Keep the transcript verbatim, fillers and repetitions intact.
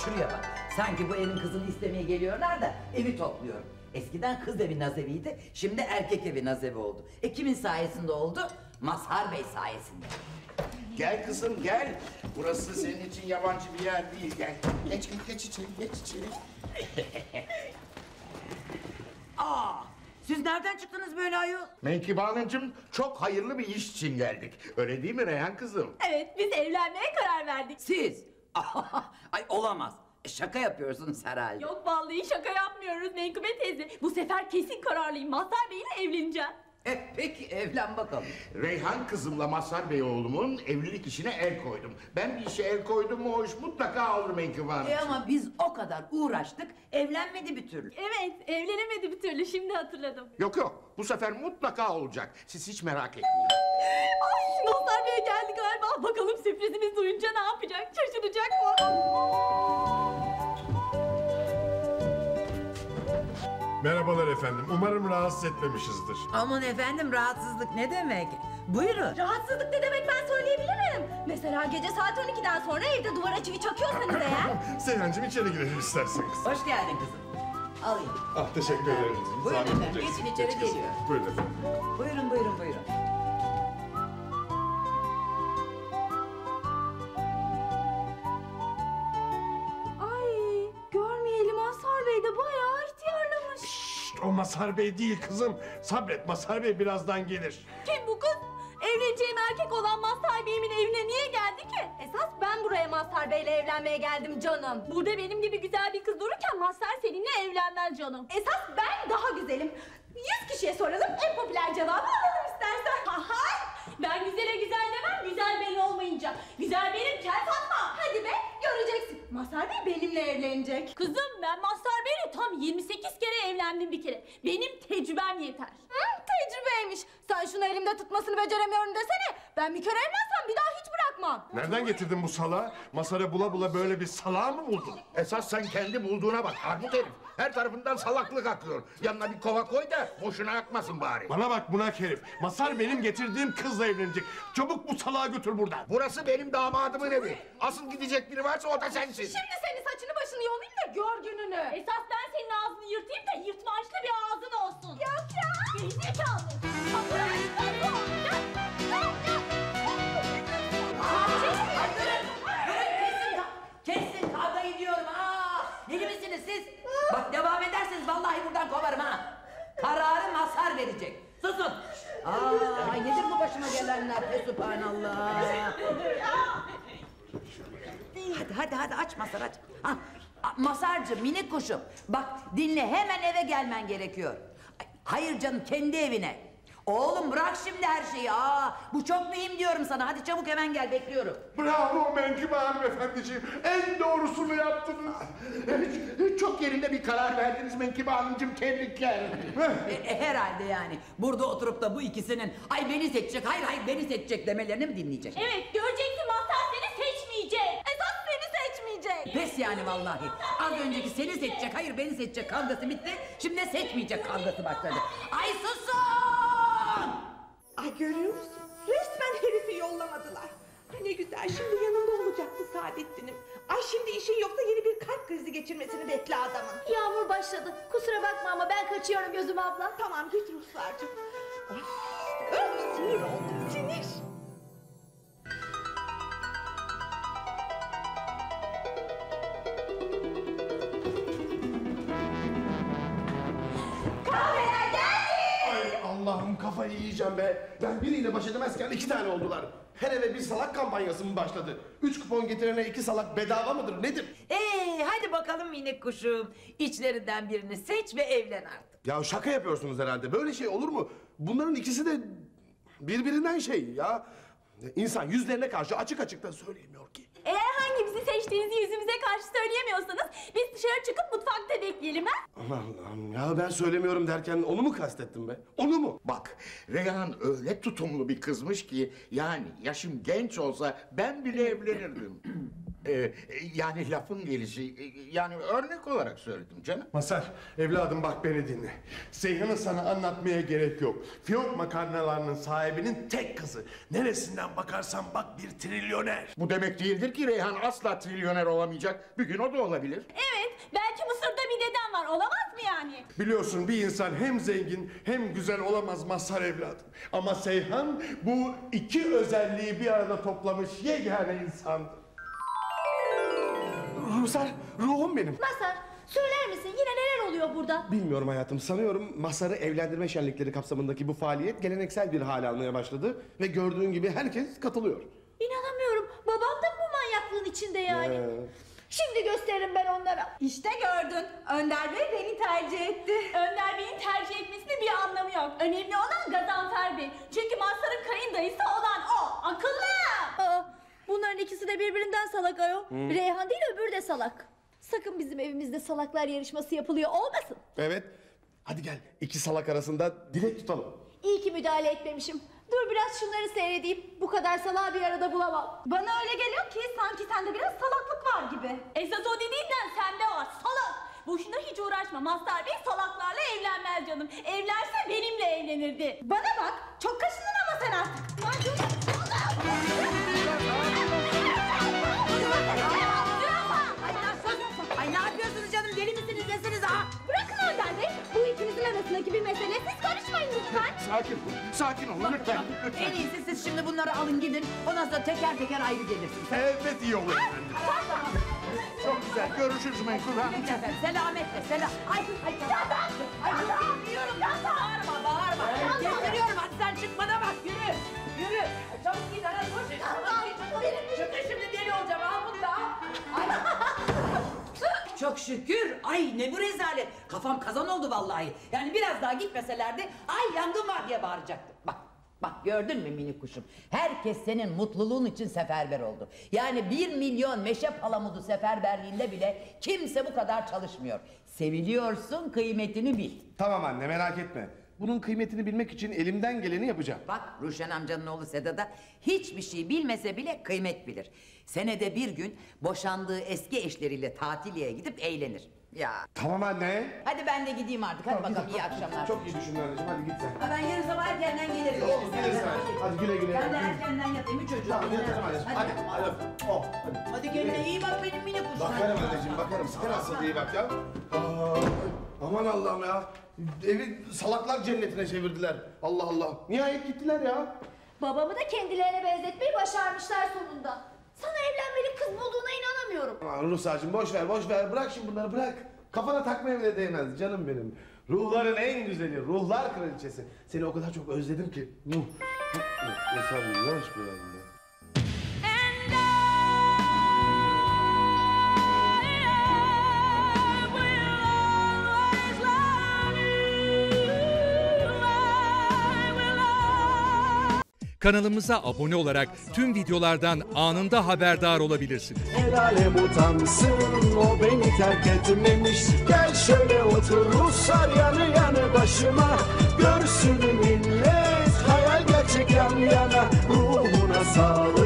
şuraya bak. Sanki bu evin kızını istemeye geliyorlar da evi topluyorum. Eskiden kız evi nazeviydi, şimdi erkek evi nazevi oldu. E kimin sayesinde oldu? Mazhar Bey sayesinde. Gel kızım gel. Burası senin için yabancı bir yer değil. Gel. Geç geç geç içeri geç içeri. Aa, siz nereden çıktınız böyle ayol? Menkıbe Hanımcığım çok hayırlı bir iş için geldik. Öyle değil mi Reyhan kızım? Evet, biz evlenmeye karar verdik. Siz? Ay olamaz. E, şaka yapıyorsunuz herhalde. Yok vallahi şaka yapmıyoruz Menkıbe teyze. Bu sefer kesin kararlıyım. Mazhar Bey'le evleneceğim. E, peki evlen bakalım. Reyhan kızımla Mazhar Bey oğlumun evlilik işine el koydum. Ben bir işe el koydum mu o iş mutlaka olur Menkıbe Hanımcığım. E ama biz o kadar uğraştık, evlenmedi bir türlü. Evet, evlenemedi bir türlü. Şimdi hatırladım. Yok yok bu sefer mutlaka olacak. Siz hiç merak etmeyin. Ay, Mazhar Bey geldi galiba. Bakalım sürprizimizi duyunca ne yapacak? Şaşıracak mı? Merhabalar efendim. Umarım rahatsız etmemişizdir. Aman efendim, rahatsızlık ne demek? Buyurun. Rahatsızlık ne demek ben söyleyebilirim. Mesela gece saat on ikiden sonra evde duvara çivi çakıyorsanız eğer. Seyhancığım içeri girelim isterseniz. Hoş geldin kızım. Alayım. Ah teşekkür ederim. Buyurun Zahmet efendim, edeceksiniz. geçin içeri Geç kızım. geliyor. Buyurun efendim. Buyurun buyurun buyurun. Ay, görmeyelim Mazhar Bey de bayağı ihtiyarlamış. Şşt, o Mazhar Bey değil kızım. Sabret, Mazhar Bey birazdan gelir. Kim bu kız? Evleneceğim erkek olan Mazhar Bey'imin evine niye geldi ki? Esas ben buraya Mazhar Bey'le evlenmeye geldim canım. Burada benim gibi güzel bir kız dururken Mazhar seninle evlenmez canım. Esas ben daha güzelim. Yüz kişiye soralım, en popüler cevabı alalım istersen. Aha! Ben güzele güzel demem, güzel belli olmayınca. Güzel benim, kel Fatma. Hadi be, göreceksin. Mazhar Bey benimle evlenecek. Kızım ben Mazhar Bey'le tam yirmi sekiz kere evlendim bir kere. Benim tecrübem yeter. Hı, tecrübeymiş. Sen şunu elimde tutmasını beceremiyorum desene. Ben bir kere evlensem bir daha hiç bırakmam. Nereden getirdin bu salağı? Masara bula bula böyle bir salağı mı buldun? Esas sen kendi bulduğuna bak armut herif. Her tarafından salaklık akıyor. Yanına bir kova koy da boşuna akmasın bari. Bana bak bunak herif. Masar benim getirdiğim kızla evlenecek. Çabuk bu salağı götür buradan. Burası benim damadımın evi. Asıl gidecek biri varsa o da sensin. Şimdi senin saçını başını yolayım da gör gününü. Esas ben senin ağzını yırtayım da yırtmaçlı bir ağzın olsun. Yok ya. Gerizekalı. Kesin kavga ediyorum ha! Deli misiniz siz? Bak devam ederseniz vallahi buradan kovarım ha! Kararı Mazhar verecek. Susun! Aa, ay nedir bu başıma gelenler? Fesubhanallah! Hadi hadi hadi aç Mazhar aç. Ha, Mazharcığım, minik kuşum. Bak dinle, hemen eve gelmen gerekiyor. Ay, hayır canım, kendi evine. Oğlum bırak şimdi her şeyi. Aa, bu çok mühim diyorum sana. Hadi çabuk hemen gel, bekliyorum. Bravo Menkıbe hanımefendiciğim. En doğrusunu yaptınız. Evet, çok yerinde bir karar verdiniz Menkıbe Hanımcığım. Tebrikler. E, e, herhalde yani. Burada oturup da bu ikisinin ay beni seçecek, hayır hayır beni seçecek demelerini mi dinleyecek? Evet göreceksin Mazhar seni seçmeyecek. Esas seni seçmeyecek. Pes yani vallahi. Az önceki seni seçecek, hayır beni seçecek kavgası bitti. Şimdi de seçmeyecek kavgası başladı. Ay susun! Ay görüyor musun? Resmen herifi yollamadılar. Ay ne güzel, şimdi yanında olacaktı Saadettin'im. Ay şimdi işin yoksa yeni bir kalp krizi geçirmesini bekle adamın. Yağmur başladı. Kusura bakma ama ben kaçıyorum Gözüm abla. Tamam git Ruhsar'cığım. Ay, öf, sinir oldum, sinir. Kahveler geldi. Ay Allah'ım kafayı yiyeceğim be. Ben biriyle baş edemezken iki tane oldular. Her eve bir salak kampanyası mı başladı? Üç kupon getirene iki salak bedava mıdır nedir? Ee, hadi bakalım minik kuşum. İçlerinden birini seç ve evlen artık. Ya şaka yapıyorsunuz herhalde. Böyle şey olur mu? Bunların ikisi de birbirinden şey ya. İnsan yüzlerine karşı açık açık da söyleyemiyor ki. Eğer hangimizi seçtiğinizi yüzümüze karşı söyleyemiyorsanız biz dışarı çıkıp mutfakta bekleyelim ha? Aman Allah'ım ya ben söylemiyorum derken onu mu kastettim be? Onu mu? Bak Reyhan öyle tutumlu bir kızmış ki yani yaşım genç olsa ben bile evlenirdim. Ee, yani lafın gelişi, e, yani örnek olarak söyledim canım. Mazhar, evladım bak beni dinle. Seyhan'ı sana anlatmaya gerek yok. Fiyonk makarnalarının sahibinin tek kızı. Neresinden bakarsan bak bir trilyoner. Bu demek değildir ki Reyhan asla trilyoner olamayacak. Bir gün o da olabilir. Evet, belki Mısır'da bir dedem var. Olamaz mı yani? Biliyorsun bir insan hem zengin hem güzel olamaz Mazhar evladım. Ama Seyhan bu iki özelliği bir arada toplamış yegane insandı. Ruhsar, ruhum benim. Mazhar, söyler misin yine neler oluyor burada? Bilmiyorum hayatım. Sanıyorum Mazhar'ı evlendirme şenlikleri kapsamındaki bu faaliyet geleneksel bir hal almaya başladı. Ve gördüğün gibi herkes katılıyor. İnanamıyorum. Babam da bu manyaklığın içinde yani. Ee, Şimdi gösteririm ben onlara. İşte gördün. Önder Bey beni tercih etti. Önder Bey'in tercih etmesinin bir anlamı yok. Önemli olan Gazanfer Bey. Çünkü Mazhar'ın kayındayısı olan o. Akıllı. Aa, bunların ikisi de birbirinden salak ayol. Reyhan değil öbürü de salak. Sakın bizim evimizde salaklar yarışması yapılıyor olmasın. evet. Hadi gel iki salak arasında dilek tutalım. İyi ki müdahale etmemişim. Dur biraz şunları seyredeyim. Bu kadar salağı bir arada bulamam. Bana öyle geliyor ki sanki sende biraz salaklık var gibi. Esas o dediğinden sende var salak. Boşuna hiç uğraşma. Mazhar Bey salaklarla evlenmez canım. Evlense benimle evlenirdi. Bana bak çok kaşındın ama sen artık. Ay ne yapıyorsunuz canım? Deli misiniz nesiniz ha? Bırakın Önder Bey. Bu ikinizin arasındaki bir mesele. Siz karışmayın lütfen. Sakin, sakin olun lütfen. En iyisi siz şimdi bunları alın gidin. Ondan sonra teker teker ayrı gelirsiniz. Evet iyi olur efendim. Çok güzel. Görüşürüz Menkul Hanım. Peki efendim. Selametle selam. Ay ay ay. Ay getiriyorum. Bağırma bağırma. Getiriyorum. Hadi sen çık bana bak. Yürü. Yürü. Çabuk git ara koş. Çıkın şimdi deli olacağım. Al bunu da al. Ay. Çok şükür. Ay ne bu rezalet. Kafam kazan oldu vallahi. Yani biraz daha gitmeselerdi ay yangın var diye bağıracaktım. Bak. Bak gördün mü minik kuşum? Herkes senin mutluluğun için seferber oldu. Yani bir milyon meşe palamudu seferberliğinde bile kimse bu kadar çalışmıyor. Seviliyorsun, kıymetini bil. Tamam anne merak etme. Bunun kıymetini bilmek için elimden geleni yapacağım. Bak Ruşen amcanın oğlu Seda da hiçbir şey bilmese bile kıymet bilir. Senede bir gün boşandığı eski eşleriyle tatiliye gidip eğlenir. Ya. Tamam anne. Hadi ben de gideyim artık. Hadi bakalım iyi akşamlar. Çok iyi düşündün anneciğim. Hadi git sen. Ha, ben yarın sabah erkenden gelirim. Olur, gelirsin hadi. Hadi güle güle. Ben de erkenden yatayım. Üç çocuğum. Tamam yatırım anneciğim. Hadi. Hadi. Oh, hadi. Hadi kendine iyi bak benim minik kuşum. Bakarım anneciğim bakarım. Sakın asıl iyi bak ya. Aa, aman Allah'ım ya. Evi salaklar cennetine çevirdiler. Allah Allah. Nihayet gittiler ya. Babamı da kendilerine benzetmeyi başarmışlar sonunda. Sana evlenmeli kız bulduğuna inanamıyorum. Aman Ruhsar'cığım boş ver boş ver. Bırak şimdi bunları bırak. Kafana takmaya bile değmez canım benim. Ruhların en güzeli, ruhlar kraliçesi. Seni o kadar çok özledim ki. Nuh. Ruhsar yanlış mı yazdım ben? Kanalımıza abone olarak tüm videolardan anında haberdar olabilirsiniz. El alem utansın o beni terk etmemiş. Gel şöyle otur Ruslar yanı yanı başıma. Görsün millet hayal gerçek yan yana. Ruhuna sağlık.